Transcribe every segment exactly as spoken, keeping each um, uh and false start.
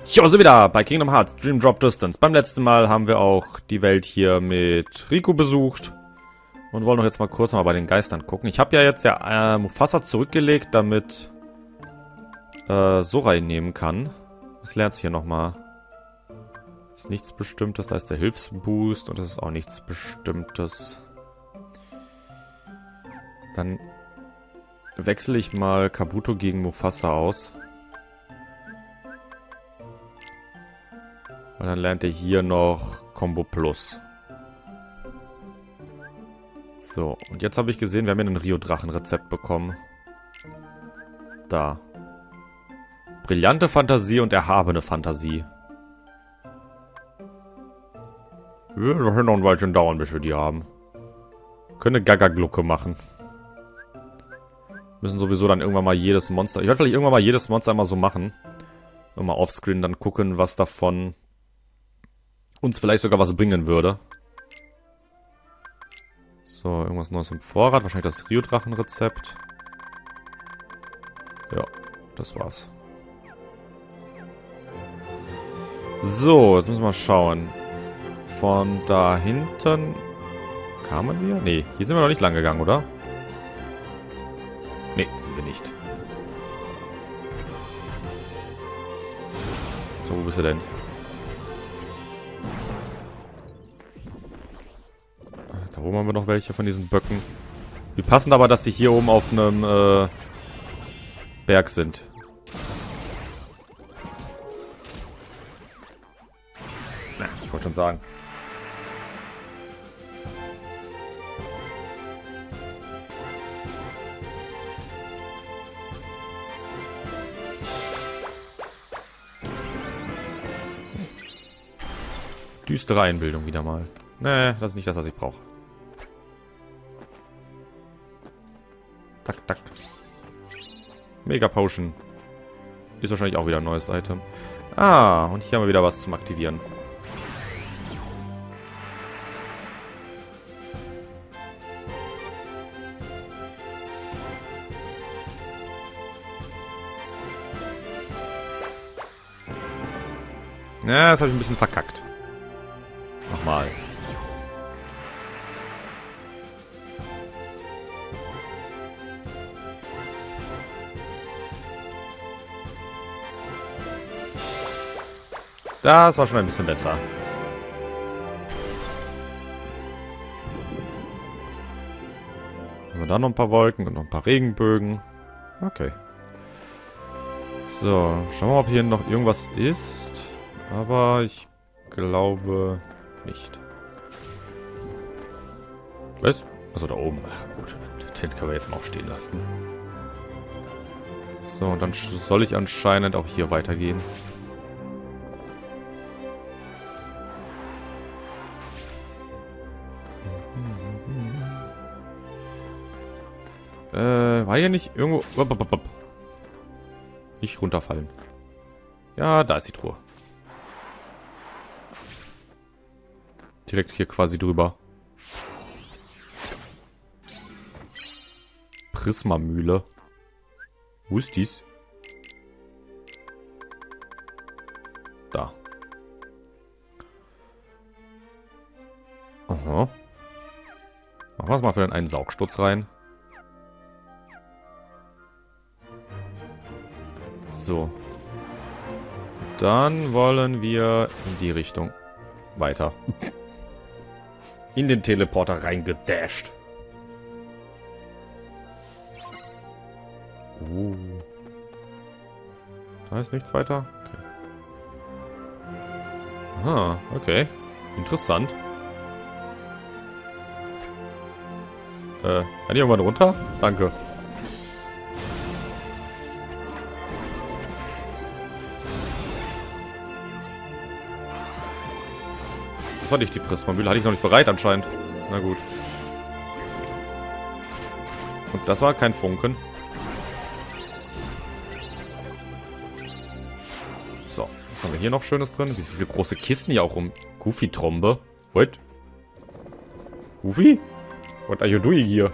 Jo, sind wir wieder bei Kingdom Hearts Dream Drop Distance. Beim letzten Mal haben wir auch die Welt hier mit Riku besucht. Und wollen doch jetzt mal kurz mal bei den Geistern gucken. Ich habe ja jetzt ja äh, Mufasa zurückgelegt, damit äh, Sora ihn nehmen kann. Was lernt hier nochmal? Das ist nichts Bestimmtes. Da ist der Hilfsboost und das ist auch nichts Bestimmtes. Dann wechsle ich mal Kabuto gegen Mufasa aus. Und dann lernt er hier noch Combo Plus. So, und jetzt habe ich gesehen, wir haben hier ein Rio-Drachen-Rezept bekommen. Da. Brillante Fantasie und erhabene Fantasie. Wird noch ein Weilchen dauern, bis wir die haben. Können eine Gaga-Glucke machen. Müssen sowieso dann irgendwann mal jedes Monster... Ich werde vielleicht irgendwann mal jedes Monster einmal so machen. Und mal offscreen dann gucken, was davon uns vielleicht sogar was bringen würde. So, irgendwas Neues im Vorrat. Wahrscheinlich das Rio-Drachen-Rezept. Ja, das war's. So, jetzt müssen wir mal schauen. Von da hinten kamen wir? Nee, hier sind wir noch nicht lang gegangen, oder? Nee, sind wir nicht. So, wo bist du denn? Da oben haben wir noch welche von diesen Böcken. Wie passend aber, dass sie hier oben auf einem äh, Berg sind. Na, ich wollte schon sagen. Düstere Einbildung wieder mal. Nee, das ist nicht das, was ich brauche. Tak, tak. Mega Potion. Ist wahrscheinlich auch wieder ein neues Item. Ah, und hier haben wir wieder was zum Aktivieren. Ja, das habe ich ein bisschen verkackt. Nochmal. Das war schon ein bisschen besser. Haben wir da noch ein paar Wolken und noch ein paar Regenbögen. Okay. So, schauen wir mal, ob hier noch irgendwas ist. Aber ich glaube nicht. Was? Also da oben. Ach gut, den können wir jetzt mal auch stehen lassen. So, und dann soll ich anscheinend auch hier weitergehen. Äh, war hier nicht irgendwo... Nicht runterfallen. Ja, da ist die Truhe. Direkt hier quasi drüber. Prismamühle. Wo ist dies? Da. Aha. Machen wir es mal für den einen Saugsturz rein. So. Dann wollen wir in die Richtung weiter. In den Teleporter reingedasht. Uh. Da ist nichts weiter? Okay. Aha, okay. Interessant. Äh, kann ich irgendwann runter? Danke. Das war nicht die Prismamühle. Hatte ich noch nicht bereit anscheinend. Na gut. Und das war kein Funken. So, was haben wir hier noch Schönes drin? Wie viele große Kisten hier auch rum. Goofy-Trombe. What? Goofy? What are you doing here?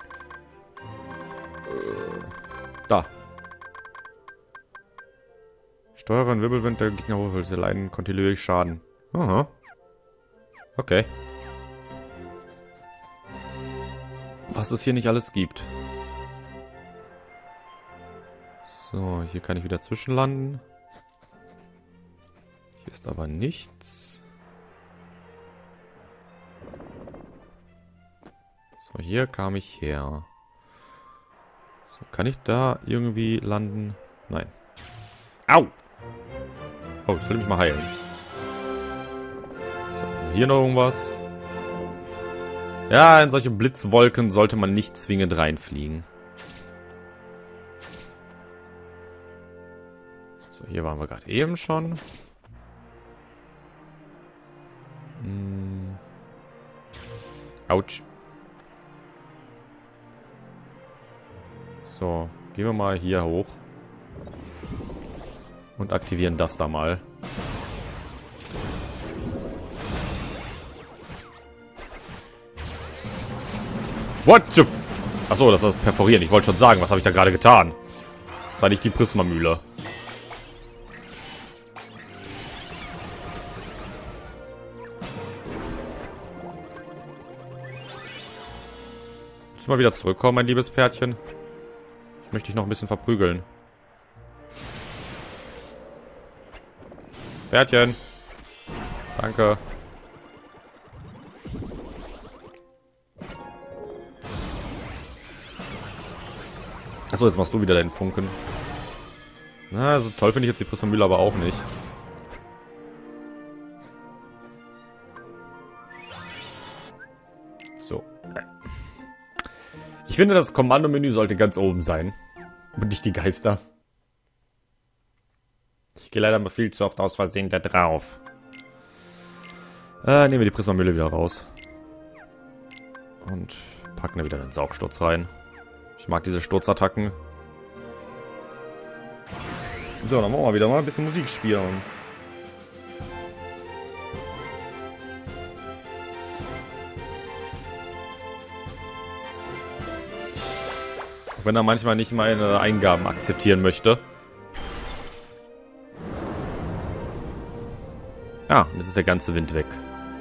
Da. Steuere einen Wirbelwind der Gegner hoch, sie leiden kontinuierlich Schaden. Aha. Okay. Was es hier nicht alles gibt. So, hier kann ich wieder zwischenlanden. Hier ist aber nichts. So, hier kam ich her. So, kann ich da irgendwie landen? Nein. Au! Oh, ich will mich mal heilen. So, hier noch irgendwas. Ja, in solche Blitzwolken sollte man nicht zwingend reinfliegen. So, hier waren wir gerade eben schon. Hm. Autsch. So, gehen wir mal hier hoch. Und aktivieren das da mal. What the... Achso, das war das Perforieren. Ich wollte schon sagen, was habe ich da gerade getan? Das war nicht die Prismamühle. Willst du mal wieder zurückkommen, mein liebes Pferdchen? Ich möchte dich noch ein bisschen verprügeln. Pferdchen. Danke. Achso, jetzt machst du wieder deinen Funken. Na, so toll finde ich jetzt die Prismamühle aber auch nicht. So. Ich finde, das Kommandomenü sollte ganz oben sein. Und nicht die Geister. Ich gehe leider mal viel zu oft aus Versehen da drauf. Äh, nehmen wir die Prismamühle wieder raus. Und packen da wieder den Saugsturz rein. Ich mag diese Sturzattacken. So, dann wollen wir wieder mal ein bisschen Musik spielen. Auch wenn er manchmal nicht meine Eingaben akzeptieren möchte. Ah, jetzt ist der ganze Wind weg.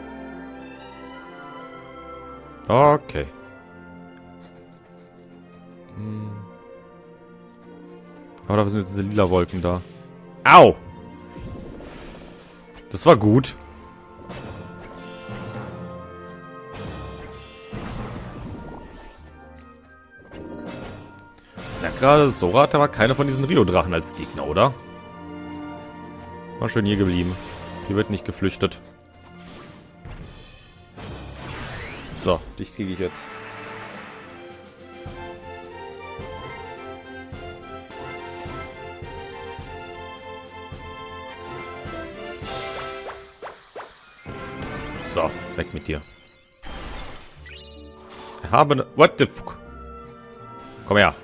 Okay. Hm. Aber da sind jetzt diese lila Wolken da. Au! Das war gut. Ja, gerade Sora hat aber keine von diesen Rio-Drachen als Gegner, oder? War schön hier geblieben. Hier wird nicht geflüchtet. So, dich kriege ich jetzt. So, weg mit dir. Wir haben... What the fuck? Komm her.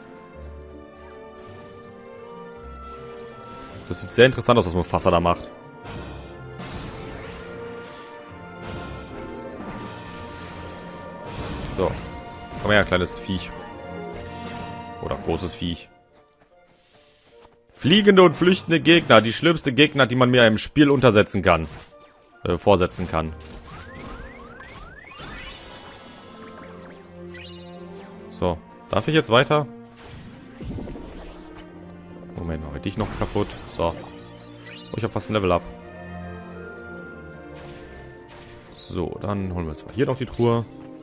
Das sieht sehr interessant aus, was Mufasa da macht. So. Komm her, kleines Viech. Oder großes Viech. Fliegende und flüchtende Gegner. Die schlimmste Gegner, die man mir im Spiel untersetzen kann. Äh, vorsetzen kann. So. Darf ich jetzt weiter? Moment, habe ich dich noch kaputt? So. Oh, ich habe fast ein Level up. So, dann holen wir uns mal hier noch die Truhe.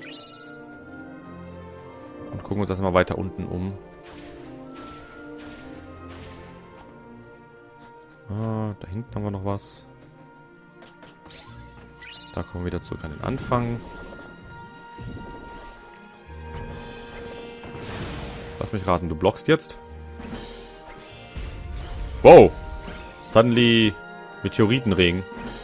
Und gucken uns das mal weiter unten um. Ah, da hinten haben wir noch was. Da kommen wir wieder zurück an den Anfang. Lass mich raten, du blockst jetzt? Wow! Suddenly Meteoritenregen.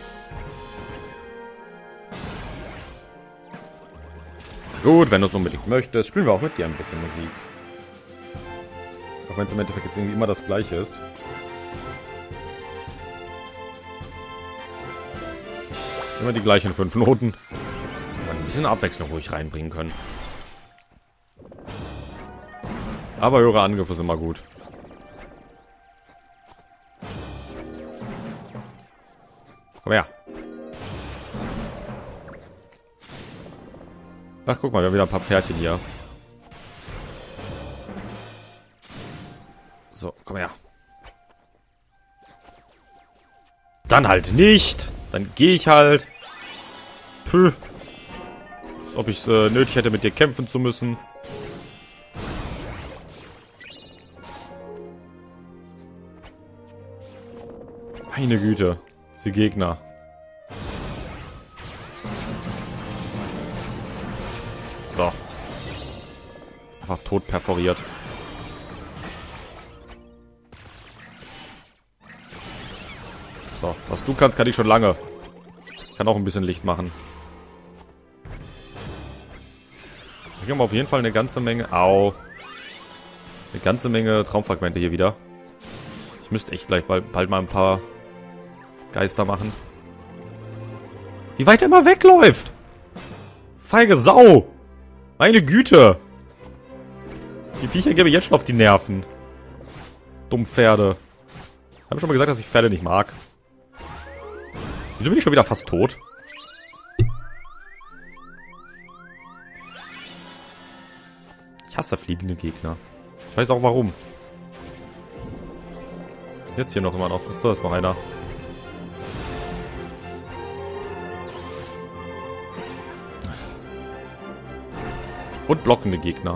Gut, wenn du es unbedingt möchtest, spielen wir auch mit dir ein bisschen Musik. Auch wenn es im Endeffekt jetzt irgendwie immer das gleiche ist. Immer die gleichen fünf Noten. Ein bisschen Abwechslung ruhig reinbringen können. Aber höhere Angriffe ist immer gut. Komm her. Ach, guck mal, wir haben wieder ein paar Pferdchen hier. So, komm her. Dann halt nicht. Dann gehe ich halt. Puh. Als ob ich es äh, nötig hätte, mit dir kämpfen zu müssen. Meine Güte. Die Gegner. So. Einfach tot perforiert. So, was du kannst, kann ich schon lange. Ich kann auch ein bisschen Licht machen. Wir haben auf jeden Fall eine ganze Menge... Au. Eine ganze Menge Traumfragmente hier wieder. Ich müsste echt gleich bald, bald mal ein paar Geister machen. Wie weit er immer wegläuft! Feige Sau! Meine Güte! Die Viecher geben jetzt schon auf die Nerven. Dumm Pferde. Ich habe schon mal gesagt, dass ich Pferde nicht mag. Wieso bin ich schon wieder fast tot? Ich hasse fliegende Gegner. Ich weiß auch warum. Was ist denn jetzt hier noch immer noch? Ist da ist noch einer. Und blockende Gegner.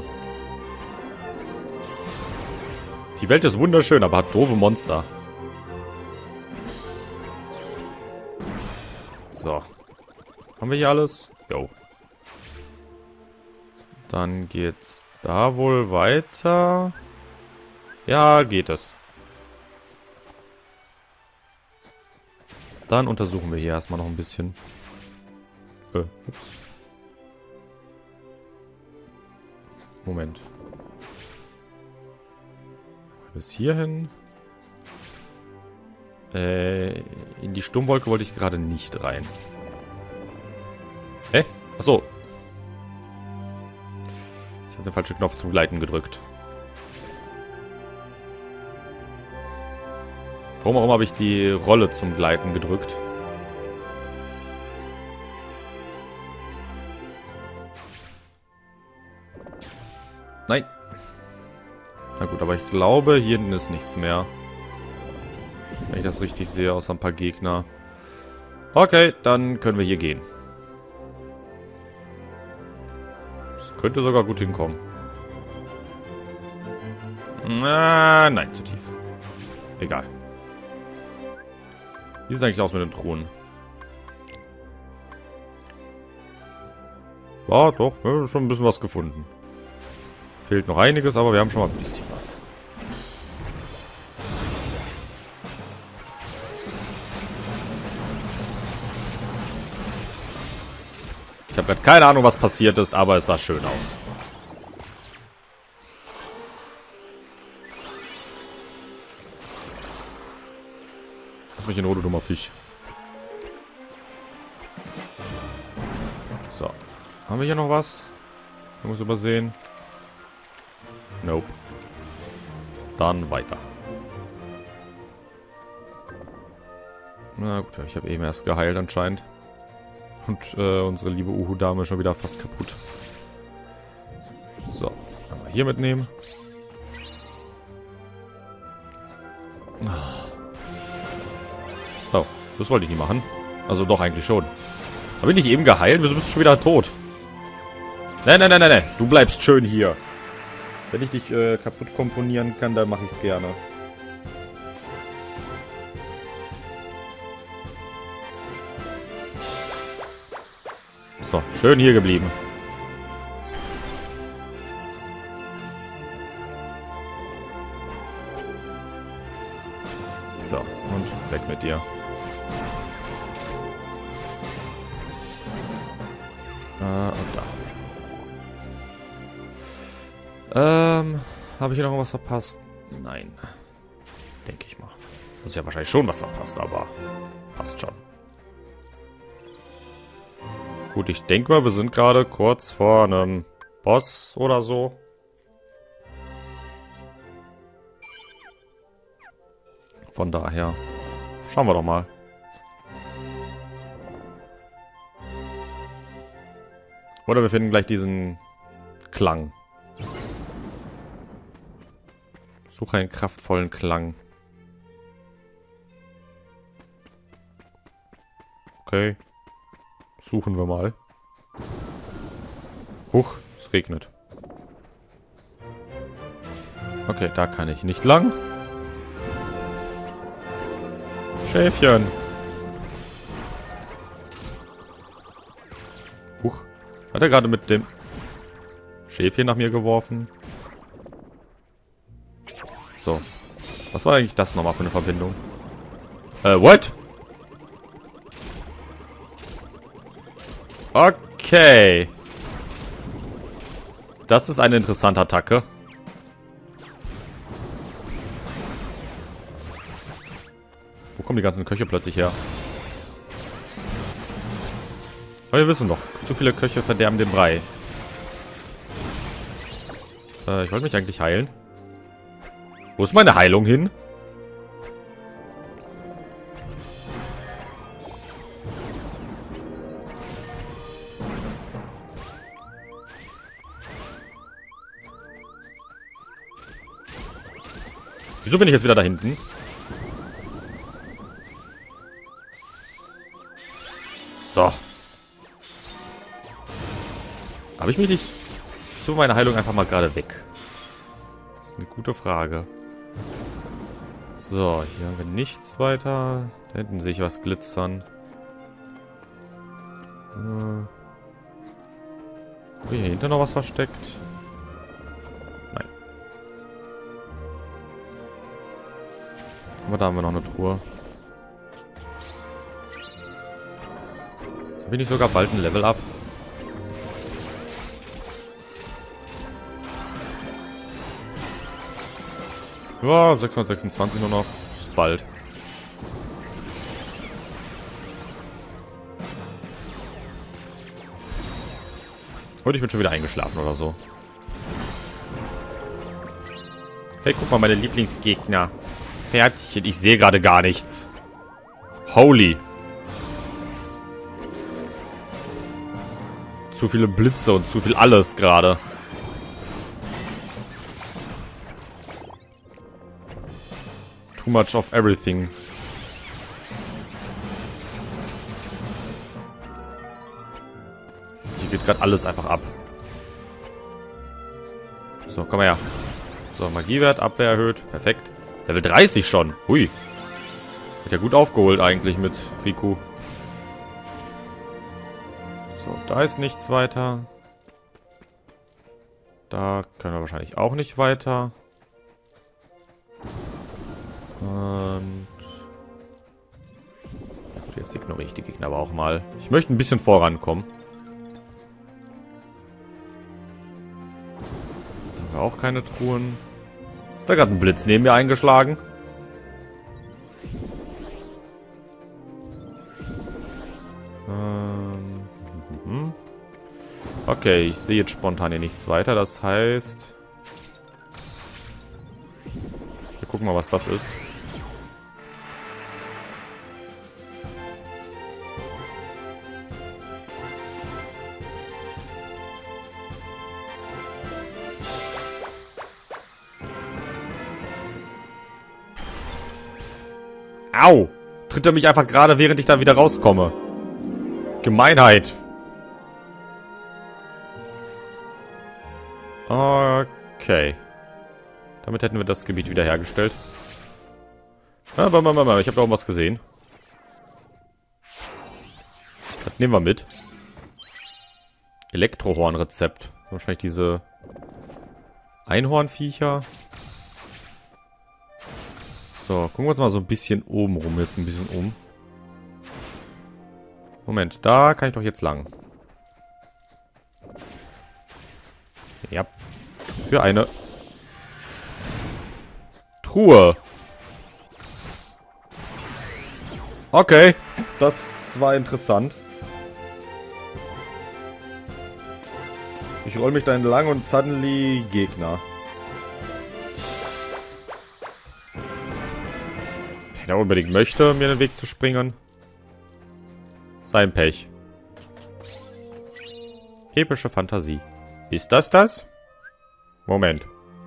Die Welt ist wunderschön, aber hat doofe Monster. So. Haben wir hier alles? Jo. Dann geht's da wohl weiter. Ja, geht es. Dann untersuchen wir hier erstmal noch ein bisschen. Äh, ups. Moment. Bis hierhin. Äh, in die Sturmwolke wollte ich gerade nicht rein. Hä? Achso. Ich habe den falschen Knopf zum Gleiten gedrückt. Warum auch immer habe ich die Rolle zum Gleiten gedrückt. Nein. Na gut, aber ich glaube, hier hinten ist nichts mehr. Wenn ich das richtig sehe, außer ein paar Gegner. Okay, dann können wir hier gehen. Das könnte sogar gut hinkommen. Na, nein, zu tief. Egal. Wie sieht es eigentlich aus mit den Truhen? Ja, doch, wir haben schon ein bisschen was gefunden. Fehlt noch einiges, aber wir haben schon mal ein bisschen was. Ich habe gerade keine Ahnung, was passiert ist, aber es sah schön aus. Lass mich in Ruhe, du dummer Fisch. So. Haben wir hier noch was? Irgendwas übersehen? Nope. Dann weiter. Na gut, ich habe eben erst geheilt anscheinend. Und äh, unsere liebe Uhu-Dame schon wieder fast kaputt. So, einmal hier mitnehmen. Oh, das wollte ich nicht machen. Also doch, eigentlich schon. Habe ich nicht eben geheilt? Wieso bist du schon wieder tot? Nein, nein, nein, nein, nein. Du bleibst schön hier. Wenn ich dich äh, kaputt komponieren kann, dann mache ich es gerne. So, schön hier geblieben. So, und weg mit dir. Äh, und da. Ähm, habe ich hier noch was verpasst? Nein. Denke ich mal. Das ist ja wahrscheinlich schon was verpasst, aber passt schon. Gut, ich denke mal, wir sind gerade kurz vor einem Boss oder so. Von daher schauen wir doch mal. Oder wir finden gleich diesen Klang. Suche einen kraftvollen Klang. Okay. Suchen wir mal. Huch, es regnet. Okay, da kann ich nicht lang. Schäfchen. Huch. Hat er gerade mit dem Schäfchen nach mir geworfen? So. Was war eigentlich das nochmal für eine Verbindung? Äh, what? Okay. Das ist eine interessante Attacke. Wo kommen die ganzen Köche plötzlich her? Aber wir wissen doch, zu viele Köche verderben den Brei. Äh, ich wollte mich eigentlich heilen. Wo ist meine Heilung hin? Wieso bin ich jetzt wieder da hinten? So. Habe ich mich nicht... Ich tue meine Heilung einfach mal gerade weg. Das ist eine gute Frage. So, hier haben wir nichts weiter. Da hinten sehe ich was glitzern. Hm. Hier hinter noch was versteckt? Nein. Aber da haben wir noch eine Truhe. Da bin ich sogar bald ein Level up. Ja, sechshundertsechsundzwanzig nur noch. Das ist bald. Heute ich bin schon wieder eingeschlafen oder so. Hey, guck mal, meine Lieblingsgegner. Fertig. Ich sehe gerade gar nichts. Holy. Zu viele Blitze und zu viel alles gerade. Too much of everything. Hier geht gerade alles einfach ab. So, komm her. So, Magiewert, Abwehr erhöht. Perfekt. Level dreißig schon. Hui. Hat ja gut aufgeholt eigentlich mit Riku. So, da ist nichts weiter. Da können wir wahrscheinlich auch nicht weiter. Und... Jetzt ignoriere ich die Gegner aber auch mal. Ich möchte ein bisschen vorankommen. Da haben wir auch keine Truhen. Ist da gerade ein Blitz neben mir eingeschlagen? Ähm... Mhm. Okay, ich sehe jetzt spontan hier nichts weiter. Das heißt... Wir gucken mal, was das ist. Au! Tritt er mich einfach gerade, während ich da wieder rauskomme. Gemeinheit. Okay. Damit hätten wir das Gebiet wiederhergestellt. Aber, aber, aber, ich habe da auch was gesehen. Das nehmen wir mit. Elektrohornrezept. Wahrscheinlich diese Einhornviecher. So, gucken wir uns mal so ein bisschen oben rum. Jetzt ein bisschen um. Moment, da kann ich doch jetzt lang. Ja. Für eine Truhe. Okay, das war interessant. Ich roll mich da entlang und suddenly Gegner. Wenn er unbedingt möchte, mir den Weg zu springen. Sein Pech. Epische Fantasie. Ist das das? Moment.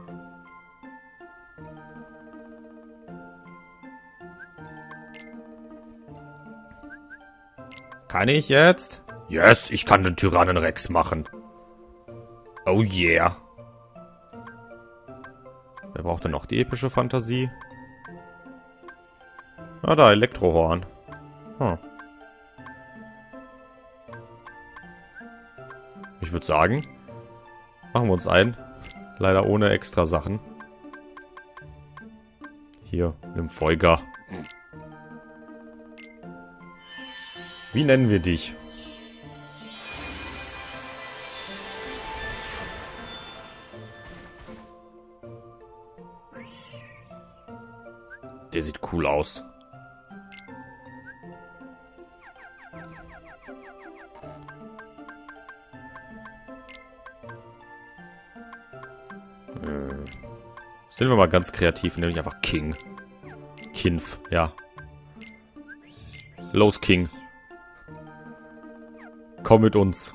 Kann ich jetzt? Yes, ich kann den Tyrannenrex machen. Oh yeah. Wer braucht denn noch die epische Fantasie? Ah, da, Elektrohorn. Hm. Ich würde sagen, machen wir uns ein. Leider ohne extra Sachen. Hier, nimm Folger. Wie nennen wir dich? Der sieht cool aus. Hm. Sind wir mal ganz kreativ, nämlich einfach King. Kinf, ja. Los, King. Komm mit uns.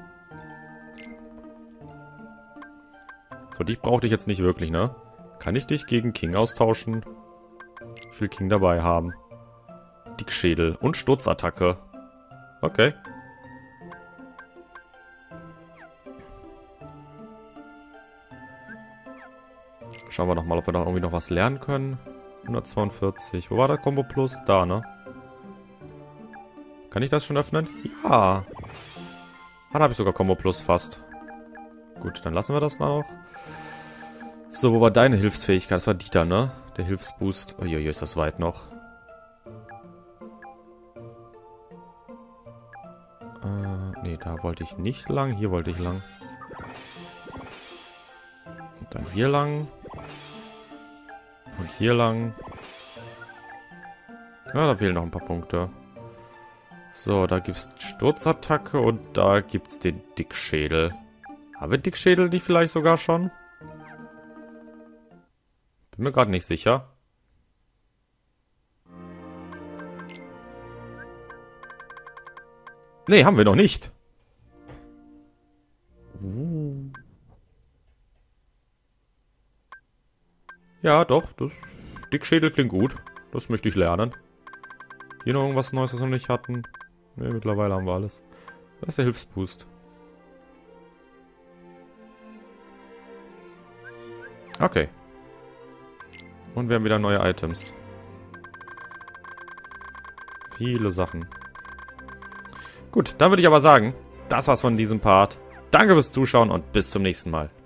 So, dich brauchte ich jetzt nicht wirklich, ne? Kann ich dich gegen King austauschen? Ich will King dabei haben. Dickschädel und Sturzattacke. Okay. Schauen wir nochmal, ob wir da irgendwie noch was lernen können. hundertzweiundvierzig. Wo war der Combo Plus? Da, ne? Kann ich das schon öffnen? Ja. Dann habe ich sogar Combo Plus fast. Gut, dann lassen wir das noch. So, wo war deine Hilfsfähigkeit? Das war Dieter, ne? Der Hilfsboost. Uiuiui, ist das weit noch. Äh, nee, da wollte ich nicht lang. Hier wollte ich lang. Und dann hier lang. Und hier lang. Ja, da fehlen noch ein paar Punkte. So, da gibt's Sturzattacke und da gibt's den Dickschädel. Haben wir Dickschädel die vielleicht sogar schon? Bin mir gerade nicht sicher. Nee, haben wir noch nicht. Uh. Ja, doch. Das Dickschädel klingt gut. Das möchte ich lernen. Hier noch irgendwas Neues, was wir noch nicht hatten? Ne, mittlerweile haben wir alles. Da ist der Hilfsboost. Okay. Und wir haben wieder neue Items. Viele Sachen. Gut, dann würde ich aber sagen, das war's von diesem Part. Danke fürs Zuschauen und bis zum nächsten Mal.